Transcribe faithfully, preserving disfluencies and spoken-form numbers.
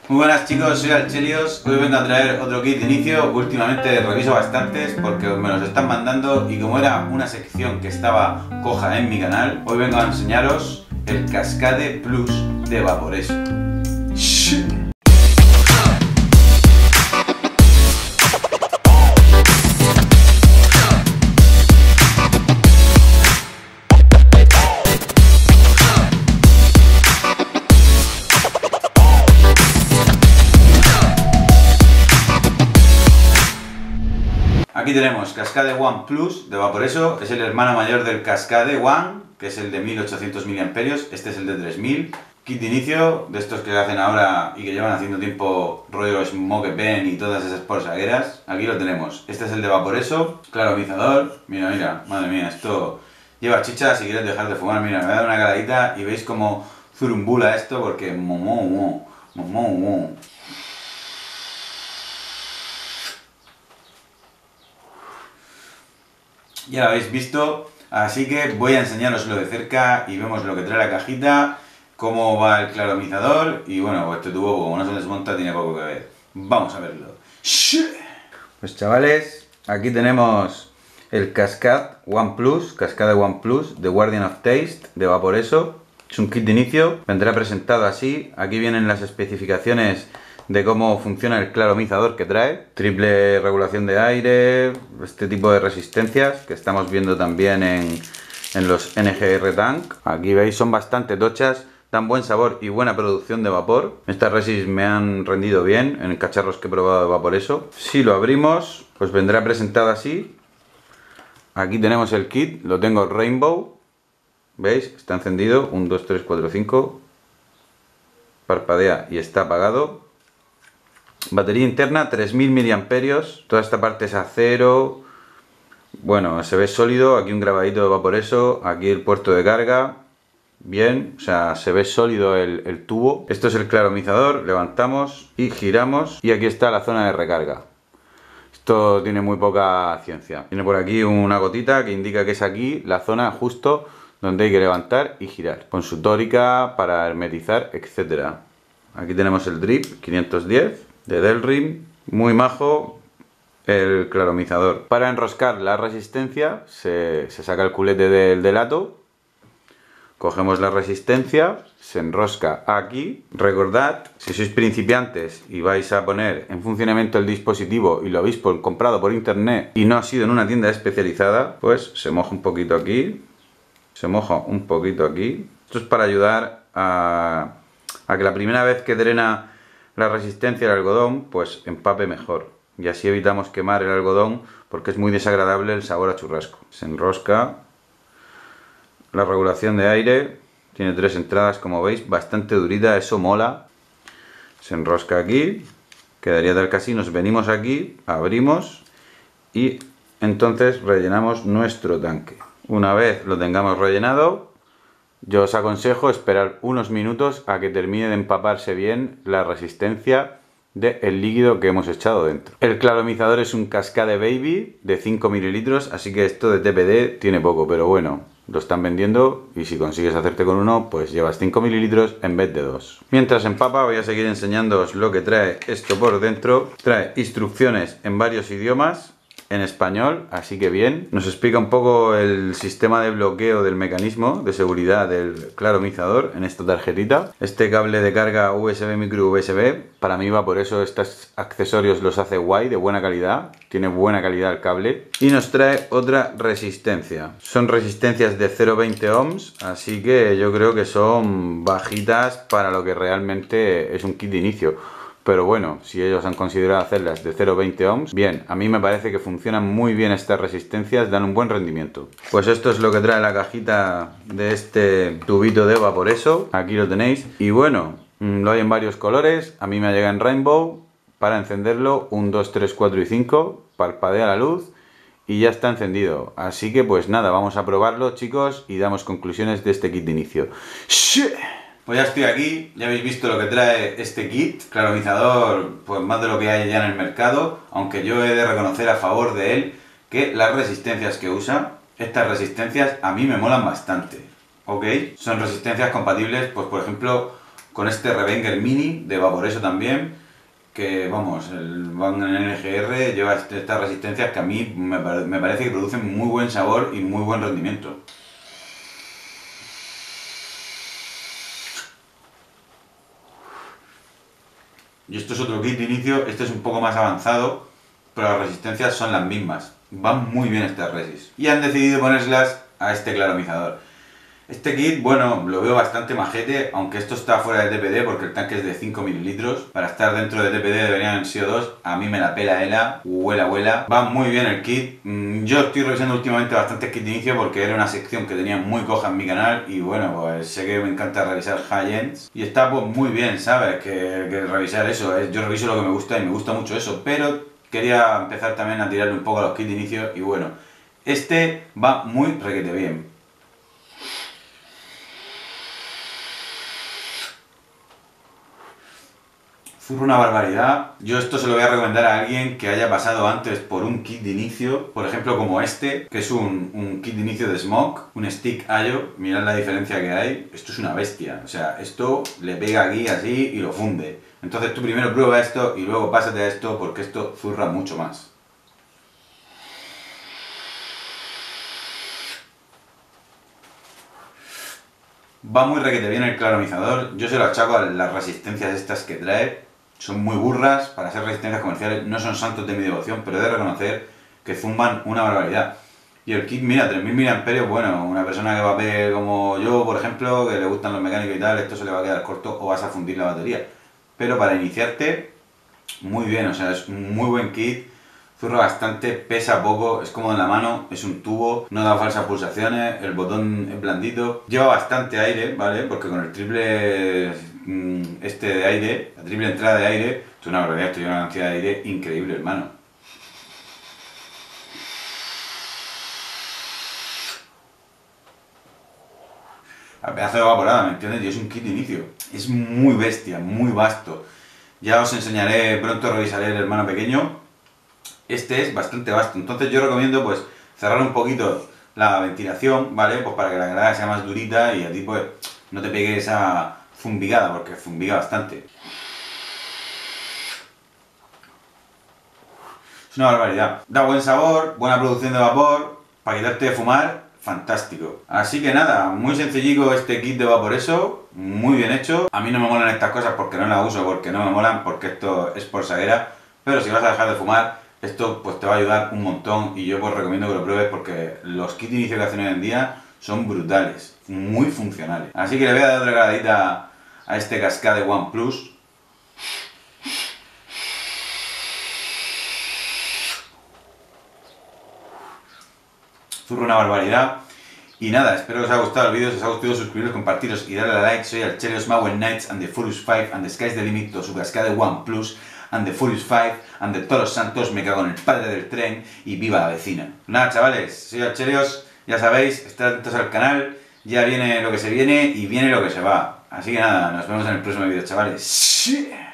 Muy buenas chicos, soy Alchelios. Hoy vengo a traer otro kit de inicio. Últimamente reviso bastantes porque me los están mandando y como era una sección que estaba coja en mi canal, hoy vengo a enseñaros el Cascade Plus de Vaporeso. Aquí tenemos Cascade One Plus de Vaporeso, es el hermano mayor del Cascade One, que es el de mil ochocientos miliamperios, este es el de tres mil. Kit de inicio, de estos que hacen ahora y que llevan haciendo tiempo rollo Smoke Pen y todas esas porsagueras. Aquí lo tenemos, este es el de Vaporeso, claromizador, mira, mira, madre mía, esto lleva chicha si quieres dejar de fumar. Mira, me voy a dar una caladita y veis como zurumbula esto porque momo, momo, momo, momo. Ya lo habéis visto, así que voy a enseñaroslo de cerca y vemos lo que trae la cajita, cómo va el claromizador y bueno, pues este tubo como no se desmonta tiene poco que ver. Vamos a verlo. Pues chavales, aquí tenemos el Cascade One Plus, Cascade One Plus de Guardian of Taste de Vaporeso. Es un kit de inicio, vendrá presentado así, aquí vienen las especificaciones de cómo funciona el claromizador que trae, triple regulación de aire, este tipo de resistencias que estamos viendo también en, en los N G R Tank. Aquí veis, son bastante tochas, dan buen sabor y buena producción de vapor. Estas resis me han rendido bien en cacharros que he probado de Vaporeso. Si lo abrimos, pues vendrá presentado así. Aquí tenemos el kit, lo tengo Rainbow, veis, está encendido, uno, dos, tres, cuatro, cinco, parpadea y está apagado. Batería interna tres mil miliamperios, toda esta parte es acero, bueno, se ve sólido, aquí un grabadito de Vaporeso, aquí el puerto de carga, bien, o sea, se ve sólido el, el tubo. Esto es el claromizador, levantamos y giramos y aquí está la zona de recarga. Esto tiene muy poca ciencia, tiene por aquí una gotita que indica que es aquí la zona justo donde hay que levantar y girar, con su tórica para hermetizar, etcétera. Aquí tenemos el drip quinientos diez. De Delrin, muy majo el claromizador. Para enroscar la resistencia se, se saca el culete del delato, cogemos la resistencia, se enrosca aquí. Recordad, si sois principiantes y vais a poner en funcionamiento el dispositivo y lo habéis por, comprado por internet y no ha sido en una tienda especializada, pues se moja un poquito aquí, se moja un poquito aquí. Esto es para ayudar a, a que la primera vez que drena la resistencia del algodón pues empape mejor y así evitamos quemar el algodón porque es muy desagradable el sabor a churrasco. Se enrosca la regulación de aire, tiene tres entradas como veis, bastante durita, eso mola. Se enrosca aquí, quedaría tal que así, nos venimos aquí, abrimos y entonces rellenamos nuestro tanque. Una vez lo tengamos rellenado, yo os aconsejo esperar unos minutos a que termine de empaparse bien la resistencia del líquido que hemos echado dentro. El claromizador es un Cascade Baby de cinco mililitros, así que esto de T P D tiene poco, pero bueno, lo están vendiendo y si consigues hacerte con uno, pues llevas cinco mililitros en vez de dos. Mientras empapa voy a seguir enseñándoos lo que trae esto por dentro. Trae instrucciones en varios idiomas, en español, así que bien. Nos explica un poco el sistema de bloqueo del mecanismo de seguridad del claromizador en esta tarjetita. Este cable de carga U S B micro U S B, para mí va por eso estos accesorios los hace guay, de buena calidad. Tiene buena calidad el cable. Y nos trae otra resistencia. Son resistencias de cero coma veinte ohms, así que yo creo que son bajitas para lo que realmente es un kit de inicio. Pero bueno, si ellos han considerado hacerlas de cero coma veinte ohms, bien, a mí me parece que funcionan muy bien estas resistencias, dan un buen rendimiento. Pues esto es lo que trae la cajita de este tubito de Vaporeso, aquí lo tenéis. Y bueno, lo hay en varios colores, a mí me llega en Rainbow. Para encenderlo, uno, dos, tres, cuatro y cinco, parpadea la luz y ya está encendido. Así que pues nada, vamos a probarlo chicos y damos conclusiones de este kit de inicio. Pues ya estoy aquí, ya habéis visto lo que trae este kit, claromizador, pues más de lo que hay ya en el mercado, aunque yo he de reconocer a favor de él que las resistencias que usa, estas resistencias a mí me molan bastante, ¿ok? Son resistencias compatibles, pues por ejemplo, con este Revenger Mini de Vaporeso también, que vamos, el Bang N G R lleva estas resistencias que a mí me, me parece que producen muy buen sabor y muy buen rendimiento. Y esto es otro kit de inicio, este es un poco más avanzado, pero las resistencias son las mismas. Van muy bien estas resis. Y han decidido ponérselas a este claromizador. Este kit, bueno, lo veo bastante majete, aunque esto está fuera de T P D porque el tanque es de cinco mililitros. Para estar dentro de T P D deberían ser dos. A mí me la pela Ela, huela, huela. Va muy bien el kit. Yo estoy revisando últimamente bastantes kits de inicio porque era una sección que tenía muy coja en mi canal. Y bueno, pues sé que me encanta revisar high-ends. Y está pues muy bien, ¿sabes? Que, que revisar eso. Yo reviso lo que me gusta y me gusta mucho eso. Pero quería empezar también a tirarle un poco a los kits de inicio. Y bueno, este va muy requete bien. Zurra una barbaridad. Yo esto se lo voy a recomendar a alguien que haya pasado antes por un kit de inicio, por ejemplo como este, que es un, un kit de inicio de Smoke, un Stick Ayo. Mirad la diferencia que hay. Esto es una bestia, o sea, esto le pega aquí así y lo funde. Entonces tú primero prueba esto y luego pásate a esto porque esto zurra mucho más. Va muy requete bien el claromizador. Yo se lo achaco a las resistencias estas que trae. Son muy burras, para ser resistencias comerciales no son santos de mi devoción, pero he de reconocer que zumban una barbaridad. Y el kit, mira, tres mil miliamperios, bueno, una persona que va a ver como yo, por ejemplo, que le gustan los mecánicos y tal, esto se le va a quedar corto o vas a fundir la batería. Pero para iniciarte, muy bien, o sea, es un muy buen kit, zurra bastante, pesa poco, es cómodo en la mano, es un tubo, no da falsas pulsaciones, el botón es blandito, lleva bastante aire, ¿vale? Porque con el triple este de aire, la triple entrada de aire, es una barbaridad, esto lleva una cantidad de aire increíble, hermano. A pedazo de evaporada, ¿me entiendes? Y es un kit de inicio, es muy bestia, muy vasto. Ya os enseñaré, pronto revisaré el hermano pequeño. Este es bastante vasto, entonces yo recomiendo pues cerrar un poquito la ventilación, ¿vale? Pues para que la grada sea más durita y a ti pues no te pegue esa fumbigada, porque fumbiga bastante. Es una barbaridad. Da buen sabor, buena producción de vapor, para quitarte de fumar, fantástico. Así que nada, muy sencillico este kit de Vaporeso, muy bien hecho. A mí no me molan estas cosas porque no las uso, porque no me molan, porque esto es por saguera. Pero si vas a dejar de fumar, esto pues te va a ayudar un montón y yo pues recomiendo que lo pruebes porque los kits de inicio que hacen hoy en día son brutales, muy funcionales. Así que le voy a dar otra gradita a este Cascade OnePlus. Zurra una barbaridad. Y nada, espero que os haya gustado el vídeo, si os ha gustado suscribiros, compartiros y darle a like. Soy el Chelios Mountain Knights and the Furious five and the Sky's the Limit to su Cascade OnePlus and the Furious five and the Toros Santos, me cago en el padre del tren y viva la vecina. Nada chavales, soy el Chelios, ya sabéis, estad atentos al canal, ya viene lo que se viene y viene lo que se va. Así que nada, nos vemos en el próximo vídeo chavales.